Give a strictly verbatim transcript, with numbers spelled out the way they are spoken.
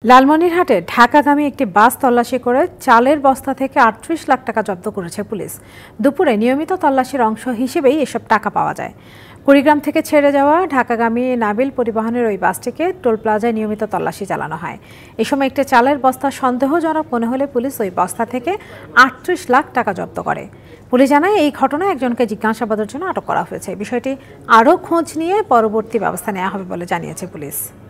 লালমনিরহাটে ঢাকাগামী একটি বাস তল্লাশি করে চালের বস্তা থেকে আটত্রিশ লাখ টাকা জব্দ করেছে পুলিশ। দুপুরে নিয়মিত তল্লাশির অংশ হিসেবেই এসব টাকা পাওয়া যায়। কুড়িগ্রাম থেকে ছেড়ে যাওয়া ঢাকাগামী নাবিল পরিবহনের ওই বাসটিকে টোল প্লাজায় নিয়মিত তল্লাশি চালানো হয়। এ সময় একটি চালের বস্তা সন্দেহজনক মনে হলে পুলিশ ওই বস্তা থেকে আটত্রিশ লাখ টাকা জব্দ করে। পুলিশ জানায় এই ঘটনায় একজনকে জিজ্ঞাসাবাদের জন্য আটক করা হয়েছে। বিষয়টি আরও খোঁজ নিয়ে পরবর্তী ব্যবস্থা নেওয়া হবে বলে জানিয়েছে পুলিশ।